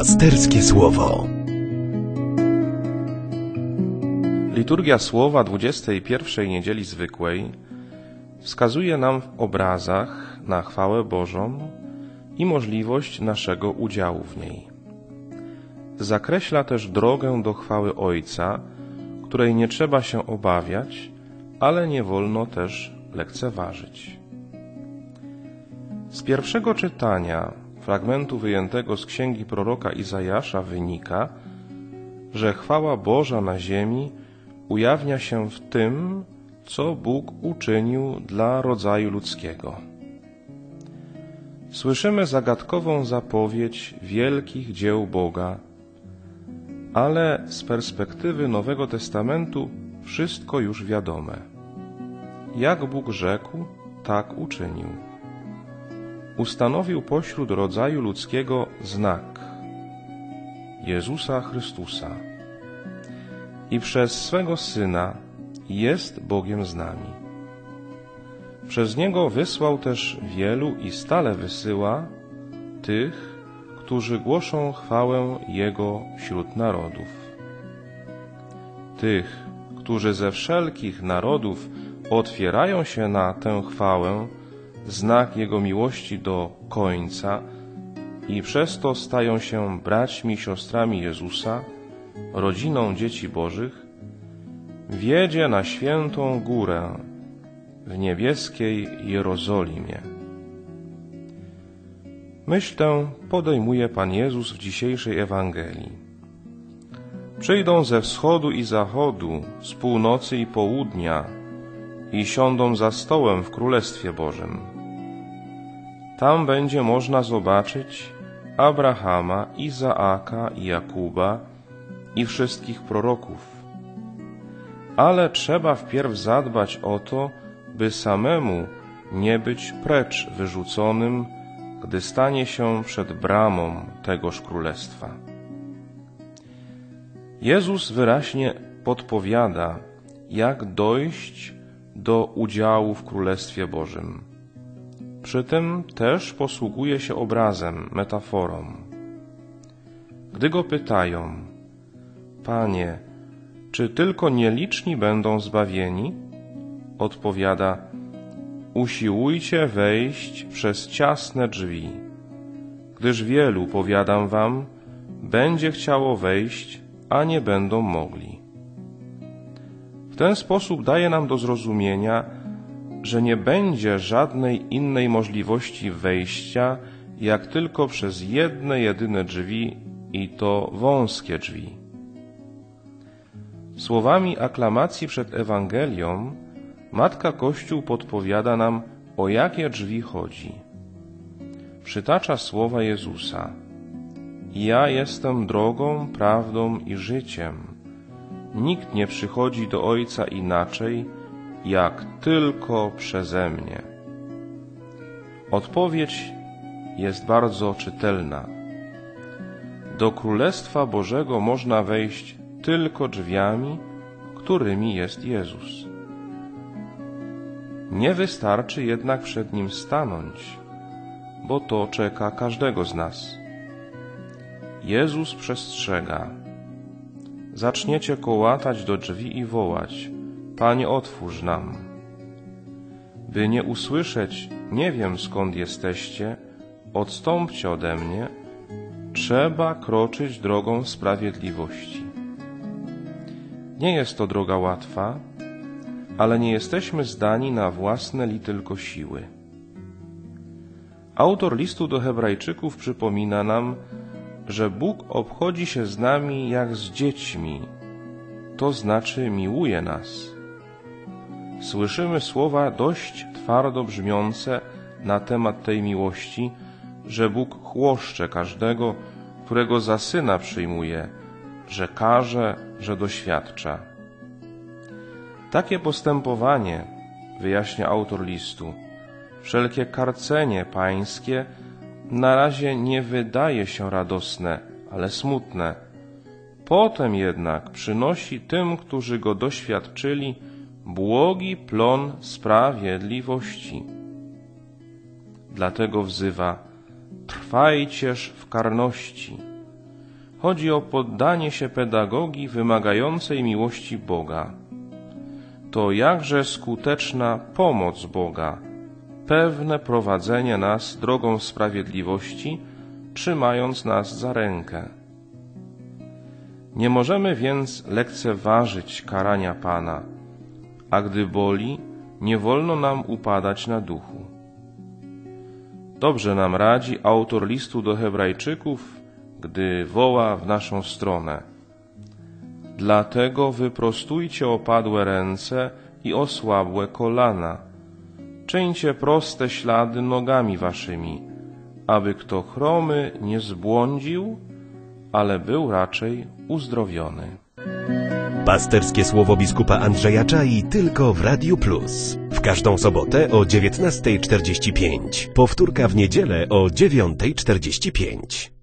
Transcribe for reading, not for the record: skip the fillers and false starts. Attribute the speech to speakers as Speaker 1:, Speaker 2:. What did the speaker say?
Speaker 1: Pasterskie Słowo.
Speaker 2: Liturgia Słowa 21. Niedzieli Zwykłej wskazuje nam w obrazach na chwałę Bożą i możliwość naszego udziału w niej. Zakreśla też drogę do chwały Ojca, której nie trzeba się obawiać, ale nie wolno też lekceważyć. Z pierwszego czytania fragmentu wyjętego z księgi proroka Izajasza wynika, że chwała Boża na ziemi ujawnia się w tym, co Bóg uczynił dla rodzaju ludzkiego. Słyszymy zagadkową zapowiedź wielkich dzieł Boga, ale z perspektywy Nowego Testamentu wszystko już wiadome. Jak Bóg rzekł, tak uczynił. Ustanowił pośród rodzaju ludzkiego znak Jezusa Chrystusa i przez swego Syna jest Bogiem z nami. Przez Niego wysłał też wielu i stale wysyła tych, którzy głoszą chwałę Jego wśród narodów. Tych, którzy ze wszelkich narodów otwierają się na tę chwałę, znak Jego miłości do końca i przez to stają się braćmi i siostrami Jezusa, rodziną dzieci Bożych, wiedzie na świętą górę w niebieskiej Jerozolimie. Myśl tę podejmuje Pan Jezus w dzisiejszej Ewangelii. Przyjdą ze wschodu i zachodu, z północy i południa i siądą za stołem w Królestwie Bożym. Tam będzie można zobaczyć Abrahama, Izaaka i Jakuba i wszystkich proroków. Ale trzeba wpierw zadbać o to, by samemu nie być precz wyrzuconym, gdy stanie się przed bramą tegoż królestwa. Jezus wyraźnie podpowiada, jak dojść do udziału w Królestwie Bożym. Przy tym też posługuje się obrazem, metaforą. Gdy go pytają: Panie, czy tylko nieliczni będą zbawieni? Odpowiada: usiłujcie wejść przez ciasne drzwi, gdyż wielu, powiadam wam, będzie chciało wejść, a nie będą mogli. W ten sposób daje nam do zrozumienia, że nie będzie żadnej innej możliwości wejścia, jak tylko przez jedne jedyne drzwi, i to wąskie drzwi. Słowami aklamacji przed Ewangelią Matka Kościół podpowiada nam, o jakie drzwi chodzi. Przytacza słowa Jezusa: ja jestem drogą, prawdą i życiem. Nikt nie przychodzi do Ojca inaczej, jak tylko przeze mnie. Odpowiedź jest bardzo czytelna. Do Królestwa Bożego można wejść tylko drzwiami, którymi jest Jezus. Nie wystarczy jednak przed Nim stanąć, bo to czeka każdego z nas. Jezus przestrzega. Zaczniecie kołatać do drzwi i wołać: Panie, otwórz nam. By nie usłyszeć: nie wiem, skąd jesteście, odstąpcie ode mnie, trzeba kroczyć drogą sprawiedliwości. Nie jest to droga łatwa, ale nie jesteśmy zdani na własne li tylko siły. Autor listu do Hebrajczyków przypomina nam, że Bóg obchodzi się z nami jak z dziećmi, to znaczy miłuje nas. Słyszymy słowa dość twardo brzmiące na temat tej miłości, że Bóg chłoszcze każdego, którego za syna przyjmuje, że karze, że doświadcza. Takie postępowanie, wyjaśnia autor listu, wszelkie karcenie pańskie na razie nie wydaje się radosne, ale smutne. Potem jednak przynosi tym, którzy go doświadczyli, błogi plon sprawiedliwości. Dlatego wzywa: trwajcież w karności, Chodzi o poddanie się pedagogii wymagającej miłości Boga. To jakże skuteczna pomoc Boga, pewne prowadzenie nas drogą sprawiedliwości, trzymając nas za rękę. Nie możemy więc lekceważyć karania Pana, a gdy boli, nie wolno nam upadać na duchu. Dobrze nam radzi autor listu do Hebrajczyków, gdy woła w naszą stronę: dlatego wyprostujcie opadłe ręce i osłabłe kolana. Czyńcie proste ślady nogami waszymi, aby kto chromy nie zbłądził, ale był raczej uzdrowiony.
Speaker 1: Pasterskie słowo biskupa Andrzeja Czai tylko w Radiu Plus. W każdą sobotę o 19:45. Powtórka w niedzielę o 9:45.